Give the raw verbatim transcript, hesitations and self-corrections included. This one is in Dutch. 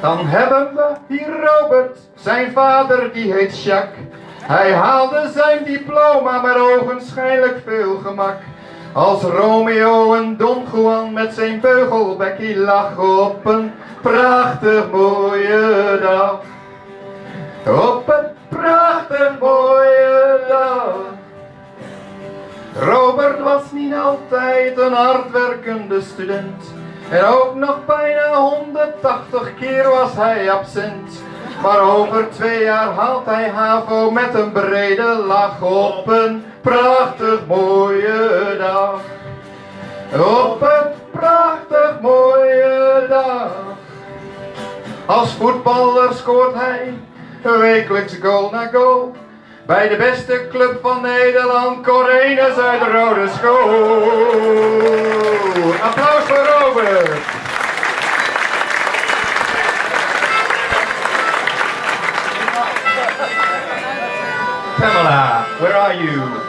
Dan hebben we hier Robert, zijn vader die heet Jacques. Hij haalde zijn diploma met ogenschijnlijk veel gemak. Als Romeo en Don Juan met zijn beugelbekkie lag op een prachtig mooie dag. Op een prachtig mooie dag. Robert was niet altijd een hardwerkende student. En ook nog bijna honderdtachtig keer was hij absent. Maar over twee jaar haalt hij HAVO met een brede lach op een prachtig mooie dag. Op een prachtig mooie dag. Als voetballer scoort hij wekelijks goal na goal. Bij de beste club van Nederland, Corenus uit de Rode School. Applaus voor Robert. Pamela, where are you?